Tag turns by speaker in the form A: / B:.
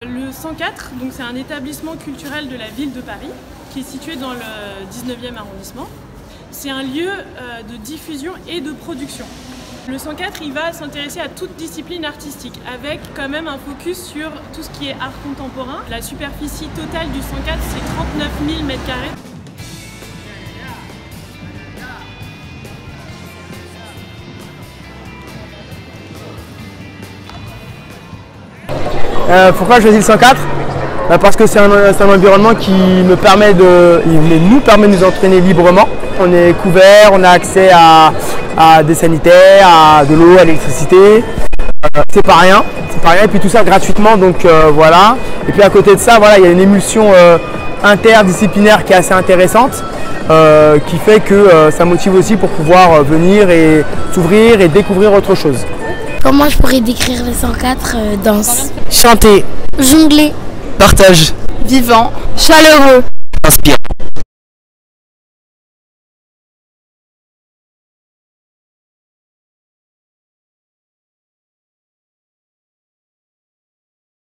A: Le 104, c'est un établissement culturel de la ville de Paris qui est situé dans le 19e arrondissement. C'est un lieu de diffusion et de production. Le 104, il va s'intéresser à toute discipline artistique avec quand même un focus sur tout ce qui est art contemporain. La superficie totale du 104, c'est 39 000 m².
B: Pourquoi j'ai choisi le 104 ? Parce que c'est un environnement qui nous permet de nous entraîner librement. On est couvert, on a accès à des sanitaires, à de l'eau, à l'électricité. C'est pas rien, et puis tout ça gratuitement, donc voilà. Et puis à côté de ça, voilà, il y a une émulsion interdisciplinaire qui est assez intéressante, qui fait que ça motive aussi pour pouvoir venir et s'ouvrir et découvrir autre chose.
C: Comment je pourrais décrire le 104 ? Danse.
D: Chanter.
C: Jongler.
D: Partage.
C: Vivant. Chaleureux.
D: Inspirant.